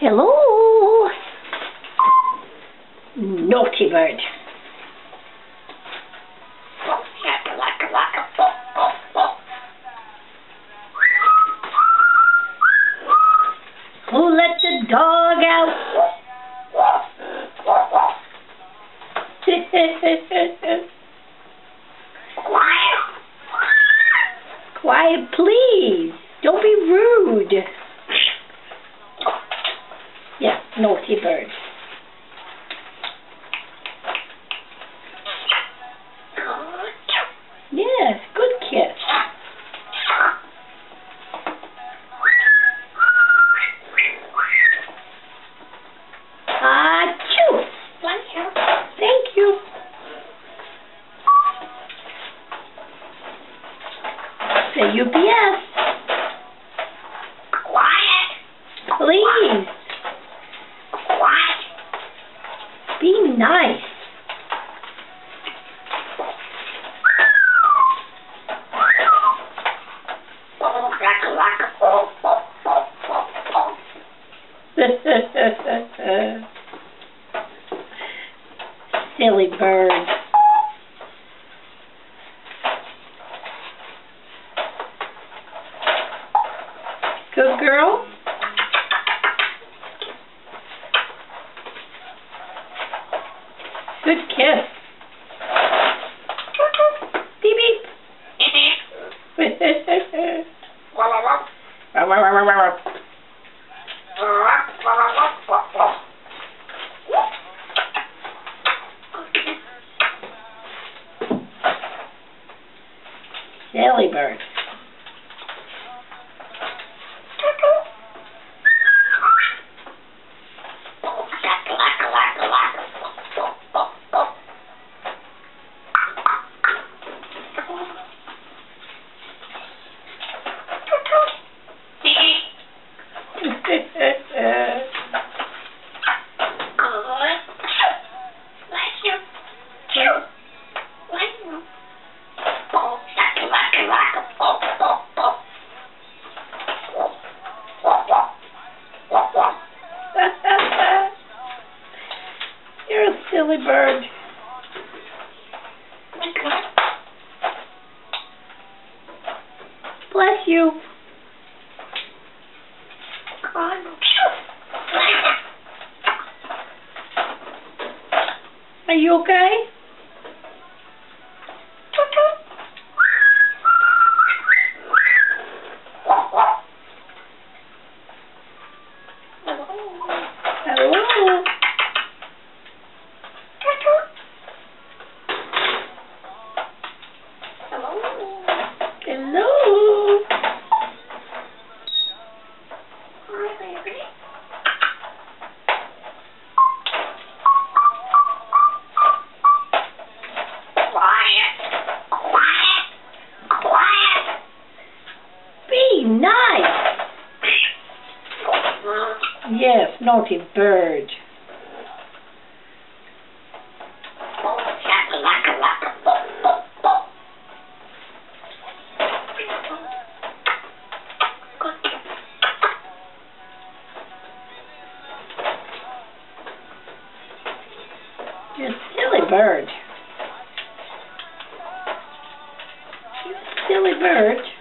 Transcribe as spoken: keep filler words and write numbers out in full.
Hello? Naughty bird. Who let the dog out? Quiet, please. Don't be rude. Yeah, naughty bird. Yes, good kiss. Achoo! Thank you. Say U P S. Quiet. Please. Quiet. Be nice. Silly bird. Good girl. Good kiss. Beep beep. Silly bird. You're a silly bird. Bless you. Are you okay? Hello? Hello? Be nice. Yes, naughty bird. You're a silly bird. You're a silly bird.